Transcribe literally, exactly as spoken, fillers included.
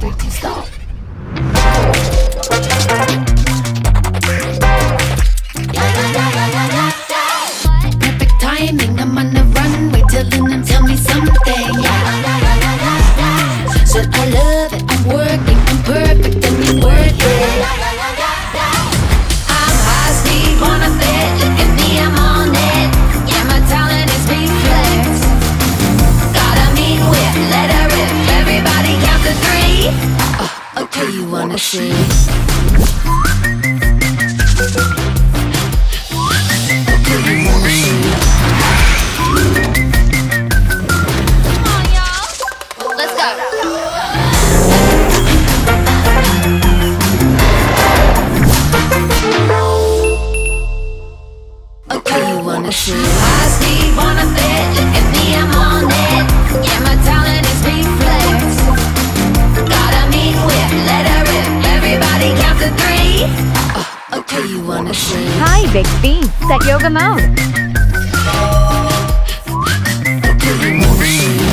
three, two, stop. Perfect timing, I'm on the run. Wait till then tell me something. Should I love it? I'm working, I'm perfect, and I'm worth it. I'm high speed, wanna fit. Look at me, I'm on it. Yeah, my talent is reflex. Got a mean whip, let her rip. Everybody count to three. Oh, okay, you wanna see? Okay, you wanna see? Come on, y'all. Let's go. Okay, you wanna see? High speed, wanna fit. Look at me, I'm on it. Yeah, my talent is reflex. Got a mean whip, let her rip. Everybody count to three. Oh, okay, you wanna see? Hi, Bixby. Set yoga mode. Okay, you wanna see?